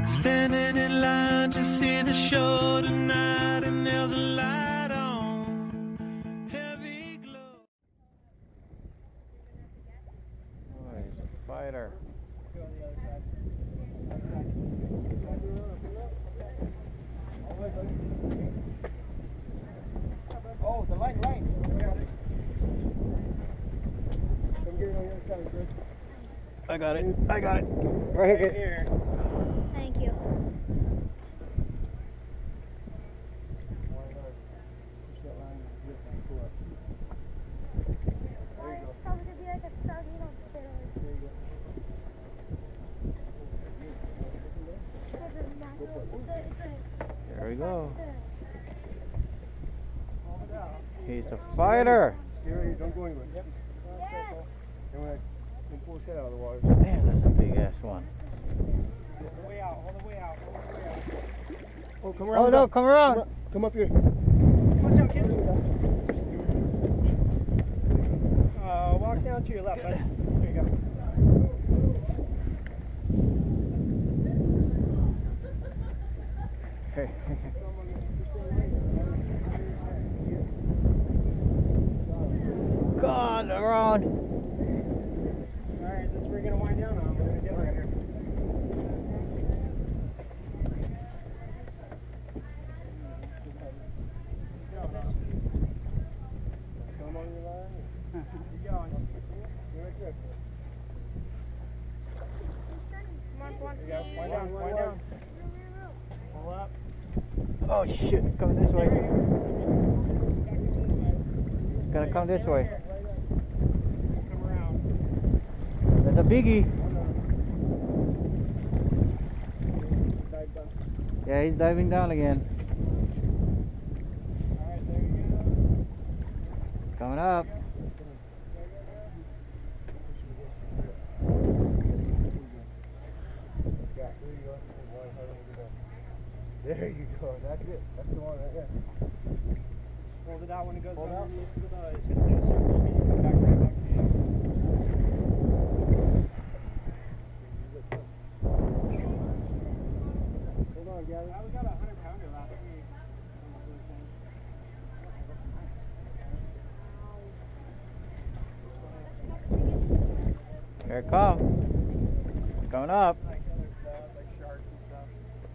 Standing in line to see the show tonight, and there's a light on, heavy glow. Oh, he's a fighter. Oh, the light. Come get it on the other side, Chris. I got it. Right here. Thank you. It's probably gonna be like a sardine on steroids. There we go. He's a fighter. Stay right here, don't go anywhere. Yep. Yes. And when I pull his head out of the water. Man, that's a big ass one. Hold the way out. Oh, come around. Oh no, come around. Come up here. Watch out, kid. Walk down to your left, buddy. There you go. Hey. God, around. Alright, we're gonna wind down on. We're gonna get right here. Come on your line. Keep going. You're right there. Come on, Ponce. There you go. Wind down. Pull up. Oh shit, coming this way. It's gonna come this way. Come around. There's a biggie. Yeah, he's diving down again. Alright, there you go. Coming up. There you go. That's it. That's the one right there. Hold it out when it goes underneath. It's going to do a circle and you come back right back to you. Hold on, Gary. We got a 100-pounder last week. Here it comes. Coming up. Like other stuff, like sharks and stuff.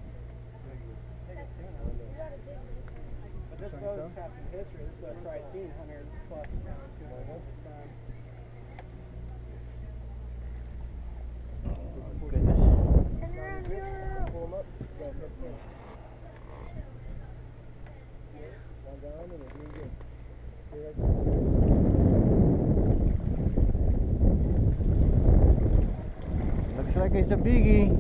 But this boat's had some history. This boat's probably seen 100 plus pounds to it at the sun. Oh, goodness. Turn around, Joe. Pull them up. Go ahead, pull. One down and we're doing good. Stay right there. Looks like it's a biggie.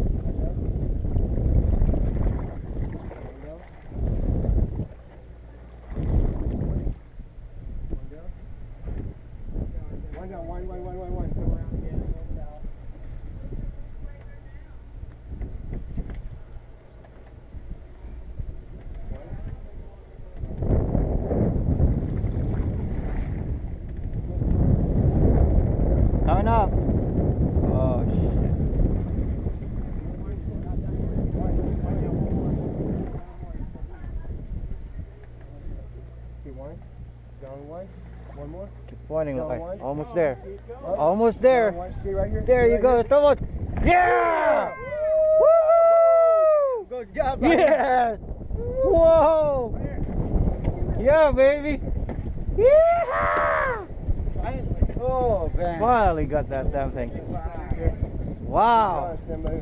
Wind. Come around again. Hold it out. Coming up. Oh shit. Keep one. Down one. One more. Keep pointing. Down Okay. one. Almost there. Up. Almost there. Down one. Stay right here. There Stay you right go. here. Throw it. Yeah! Woo! Good job, buddy. Yes! Whoa! Yeah, baby! Yeah! Oh, man. Finally got that damn thing. Wow!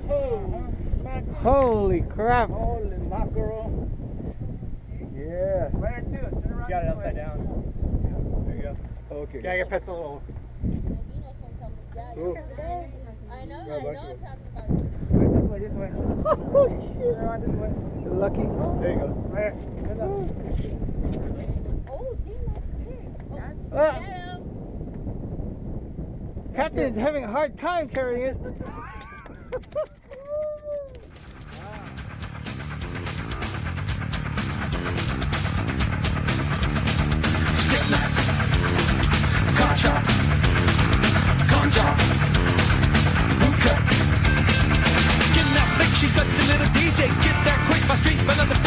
Holy crap! Holy mackerel. Yeah. Right there too. Turn around. You got it upside down. There you go. Okay. Yeah, I got past the little. Cool. I know, Yeah, I'm bunch talking of about This way. Oh shit! Right this way. You're lucky. There you go. Right here. Good luck. Oh, damn, that's Ah. big. Captain's having a hard time carrying it. Stick left, gotcha, ganja, hookah. Skin that flick, she's such a little deep. They get there quick, my street, another